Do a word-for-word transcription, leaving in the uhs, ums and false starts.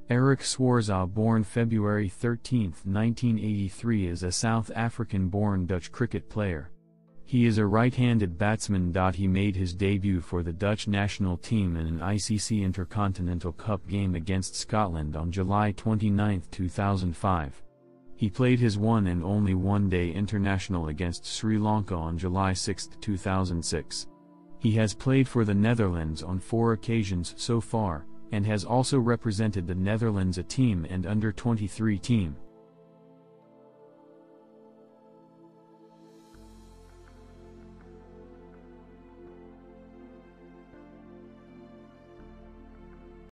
Eric Szwarczynski, born February thirteenth, nineteen eighty-three, is a South African-born Dutch cricket player. He is a right-handed batsman. He made his debut for the Dutch national team in an I C C Intercontinental Cup game against Scotland on July twenty-ninth, two thousand five. He played his one and only one-day international against Sri Lanka on July sixth, two thousand six. He has played for the Netherlands on four occasions so far, and has also represented the Netherlands A team and under twenty-three team.